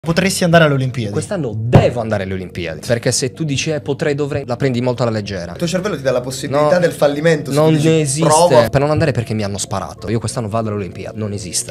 Potresti andare alle Olimpiadi. Quest'anno devo andare alle Olimpiadi, perché se tu dici potrei, dovrei, la prendi molto alla leggera. Il tuo cervello ti dà la possibilità del fallimento. Non dici, esiste. provo. Per non andare perché mi hanno sparato. Io quest'anno vado alle Olimpiadi, non esiste.